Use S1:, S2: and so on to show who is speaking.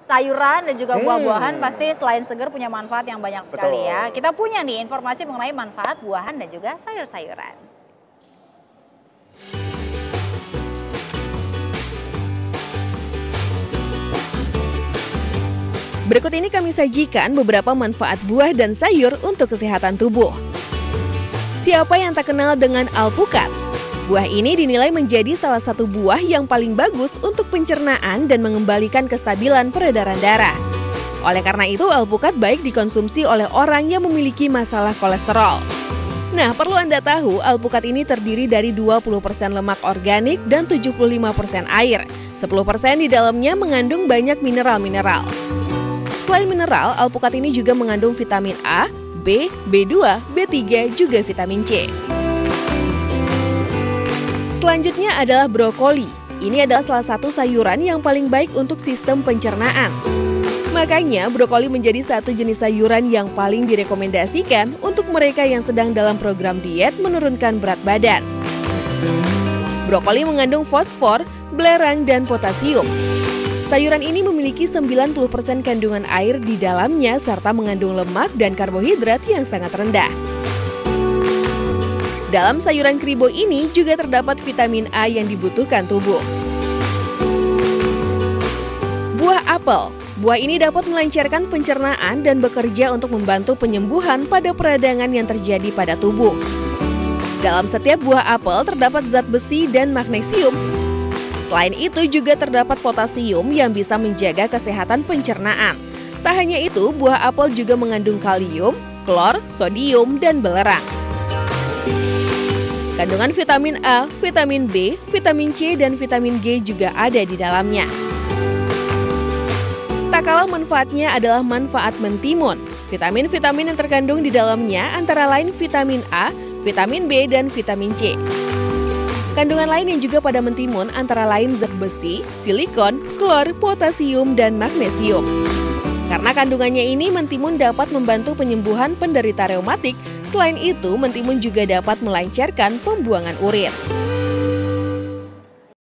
S1: sayuran dan juga buah-buahan pasti selain segar punya manfaat yang banyak sekali ya. Kita punya nih informasi mengenai manfaat buahan dan juga sayur-sayuran.
S2: Berikut ini kami sajikan beberapa manfaat buah dan sayur untuk kesehatan tubuh. Siapa yang tak kenal dengan alpukat? Buah ini dinilai menjadi salah satu buah yang paling bagus untuk pencernaan dan mengembalikan kestabilan peredaran darah. Oleh karena itu, alpukat baik dikonsumsi oleh orang yang memiliki masalah kolesterol. Nah, perlu Anda tahu, alpukat ini terdiri dari 20% lemak organik dan 75% air. 10% di dalamnya mengandung banyak mineral-mineral. Selain mineral, alpukat ini juga mengandung vitamin A, B, B2, B3, juga vitamin C. Selanjutnya adalah brokoli. Ini adalah salah satu sayuran yang paling baik untuk sistem pencernaan. Makanya, brokoli menjadi satu jenis sayuran yang paling direkomendasikan untuk mereka yang sedang dalam program diet menurunkan berat badan. Brokoli mengandung fosfor, belerang, dan potasium. Sayuran ini memiliki 90% kandungan air di dalamnya serta mengandung lemak dan karbohidrat yang sangat rendah. Dalam sayuran kribo ini juga terdapat vitamin A yang dibutuhkan tubuh. Buah apel. Buah ini dapat melancarkan pencernaan dan bekerja untuk membantu penyembuhan pada peradangan yang terjadi pada tubuh. Dalam setiap buah apel terdapat zat besi dan magnesium. Selain itu juga terdapat potasium yang bisa menjaga kesehatan pencernaan. Tak hanya itu, buah apel juga mengandung kalium, klor, sodium, dan belerang. Kandungan vitamin A, vitamin B, vitamin C, dan vitamin G juga ada di dalamnya. Tak kalah manfaatnya adalah manfaat mentimun. Vitamin-vitamin yang terkandung di dalamnya antara lain vitamin A, vitamin B, dan vitamin C. Kandungan lain yang juga pada mentimun antara lain zat besi, silikon, klor, potasium, dan magnesium. Karena kandungannya ini, mentimun dapat membantu penyembuhan penderita reumatik. Selain itu, mentimun juga dapat melancarkan pembuangan urin.